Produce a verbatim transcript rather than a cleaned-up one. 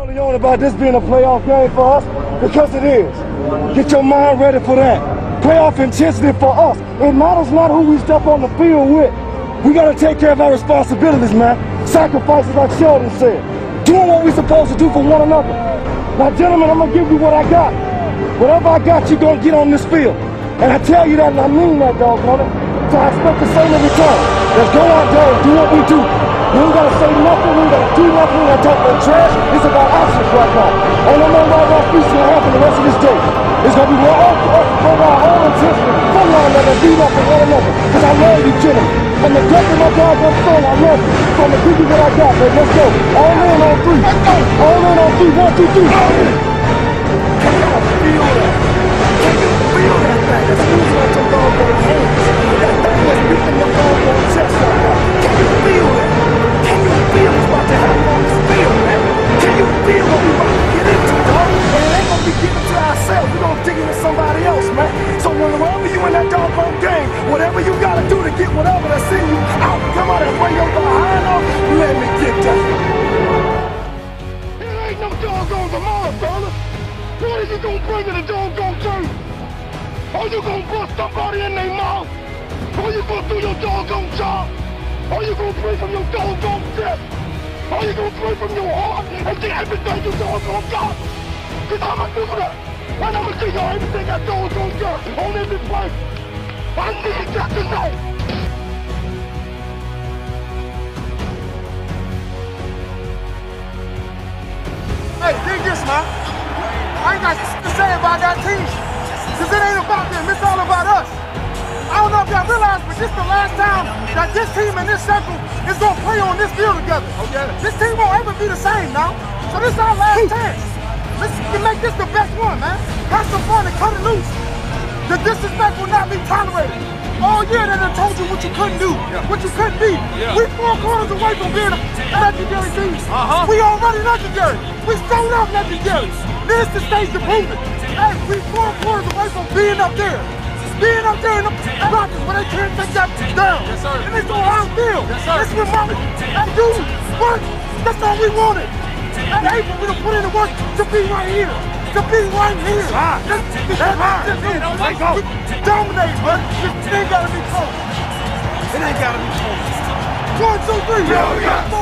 Early on about this being a playoff game for us, because it is. Get your mind ready for that. Playoff intensity for us. It matters not who we step on the field with. We gotta take care of our responsibilities, man. Sacrifices, like Sheldon said. Doing what we're supposed to do for one another. Now, gentlemen, I'm gonna give you what I got. Whatever I got, you're gonna get on this field. And I tell you that, and I mean that, doggone it. So I expect the same in return. Let's go out there and do what we do. We ain't gotta say nothing, we ain't gotta do nothing, we ain't gotta talk no trash. It's about actions right now. Ain't no more right off feast gonna happen the rest of this day. It's gonna be more off for us to bring our own intensity from one another and beat up for one another. Cause I love you, gentlemen. From the depth of my doggone soul, I love you. So I'm gonna give you what I got, man. Let's go. All in on three. All in on three. One, two, three. Can y'all feel that? Can you feel that thing? That's losing out your doggone hands. That thing that's beating your doggone chest right now. Can you feel that? Can you feel what's about to happen on this field, man? Can you feel what we about to get into, dog? And it ain't gonna be given to ourselves. We're gonna dig into somebody else, man. So whenever you in that doggone game, whatever you gotta do to get whatever that's in you out, come out and bring your behind up, let me get that. It ain't no doggone tomorrow, fella. What is you gonna bring to the doggone game? Are you gonna bust somebody in their mouth? Are you gonna do your doggone job? Are you gonna pray from your doggone chest? Are you gonna pray from your heart and get everything you doggone got? Cause I'ma do that. And I'ma give y'all everything that doggone got on every play. I need that tonight. Hey, dig this, man. I ain't got shit to say about that team. Cause it ain't about them, it's all about us. I don't know if y'all realize, but this is the last time that this team in this circle is gonna play on this field together. Okay. This team won't ever be the same now. So this is our last chance. Let's make this the best one, man. Have some fun and cut it loose. The disrespect will not be tolerated. All year they done told you what you couldn't do, yeah. what you couldn't be. Yeah. We four quarters away from being a legendary team. Uh-huh. We already legendary. We showed up legendary. This is the stage to prove it. Hey, we four quarters away from being up there. Being up there in the Rockets where they can't take that down. Yes, sir. And they go outfield. Yes, sir. This is what and do work. That's all we wanted. And April, we done put in the work to be right here. To be right here. Ah, that's right. Let's go. Dominate, but it ain't gotta be close. It ain't gotta be close. One, two, three. Yo, yeah.